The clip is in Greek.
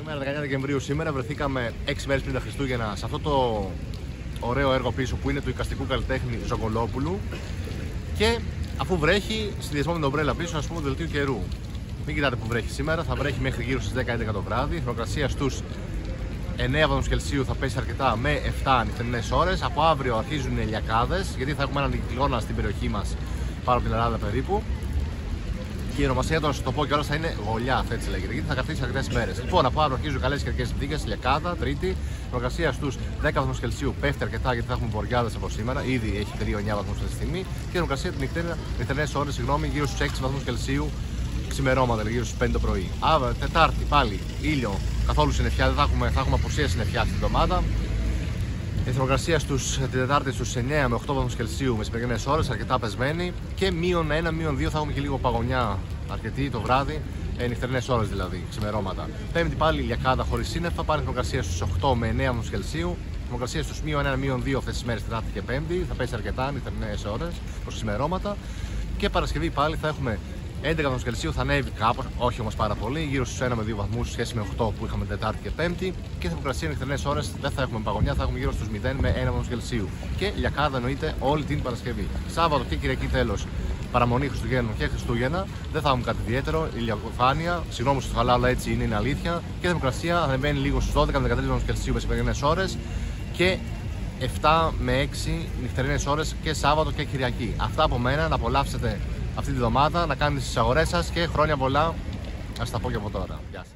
Σήμερα, 19 Δεκεμβρίου, σήμερα βρεθήκαμε 6 μέρες πριν τα Χριστούγεννα σε αυτό το ωραίο έργο πίσω που είναι του εικαστικού καλλιτέχνη Ζογκολόπουλου. Και αφού βρέχει, συνδυασμό με την ομπρέλα πίσω, ας πούμε, δελτίου καιρού. Μην κοιτάτε που βρέχει σήμερα, θα βρέχει μέχρι γύρω στις 10-11 το βράδυ. Η θερμοκρασία στους 9 βαθμούς Κελσίου θα πέσει αρκετά με 7 νυχτερινές ώρες. Από αύριο αρχίζουν οι ηλιακάδες, γιατί θα έχουμε έναν κυκλώνα στην περιοχή μας, πάνω από την Ελλάδα περίπου. Και η ονομασία του, να σου το πω κιόλας, θα είναι Γολιά, έτσι λέγεται, γιατί θα καθίσει αρκετές μέρες. Λοιπόν, από αύριο αρχίζουν καλές καιρικές συνθήκες, ηλιακάδα, Τρίτη. Η θερμοκρασία στους 10 βαθμούς Κελσίου πέφτει αρκετά, γιατί θα έχουμε βοριάδες από σήμερα. Ήδη έχει 3-9 βαθμούς αυτή τη στιγμή. Και η θερμοκρασία την νυχτερινές ώρες, γύρω στους 6 βαθμούς Κελσίου ξημερώματα, γύρω στους 5 το πρωί. Αύριο, Τετάρτη, πάλι ήλιο, καθόλου συννεφιά, δεν θα έχουμε απουσία συννεφιά αυτή την εβδομάδα. Η θερμοκρασία την Τετάρτη στους 9 με 8 βαθμούς Κελσίου μεσημερινές ώρες, αρκετά πεσμένη. Και -1, -2 θα έχουμε και λίγο παγωνιά αρκετή το βράδυ, νυχτερινές ώρες δηλαδή, ξημερώματα. Πέμπτη πάλι ηλιακάδα χωρίς σύννεφα, πάλι θερμοκρασία στους 8 με 9 βαθμούς Κελσίου. Θερμοκρασία στους -1, -2 αυτές τις μέρες, Τετάρτη και Πέμπτη, θα πέσει αρκετά νυχτερινές ώρες προς ξημερώματα. Και Παρασκευή πάλι θα έχουμε 11 βαθμούς Κελσίου, θα ανέβει κάπως, όχι όμως πάρα πολύ, γύρω στους 1 με 2 βαθμούς σχέση με 8 που είχαμε Τετάρτη και Πέμπτη. Και θερμοκρασία νυχτερινές ώρες δεν θα έχουμε παγωνιά, θα έχουμε γύρω στους 0 με 1 βαθμούς Κελσίου. Και ηλιακάδα εννοείται όλη την Παρασκευή. Σάββατο και Κυριακή τέλος, παραμονή Χριστουγέννων και Χριστούγεννα, δεν θα έχουμε κάτι ιδιαίτερο, ηλιακοφάνεια, συγγνώμη στο χαλάω, αλλά έτσι είναι αλήθεια. Και θερμοκρασία ανεβαίνει λίγο στους 12 με 13 βαθμούς Κελσίου μεσημερινές ώρες και 7 με 6 νυχτερινές ώρες και Σάββατο και Κυριακή. Αυτά από μένα, να απολαύσετε αυτή τη βδομάδα, να κάνετε τις αγορές σας και χρόνια πολλά, να σας τα πω και από τώρα. Γεια σας.